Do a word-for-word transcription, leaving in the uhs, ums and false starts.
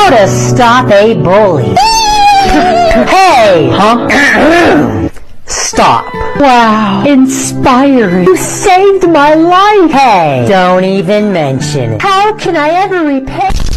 How to stop a bully. Hey! Huh? Stop. Wow. Inspiring. You saved my life. Hey! Don't even mention it. How can I ever repay...